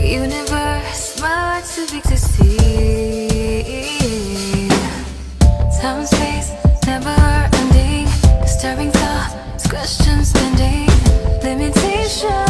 Universe, my life's too big to see. Time and space, never ending. Disturbing thoughts, questions pending. Limitation.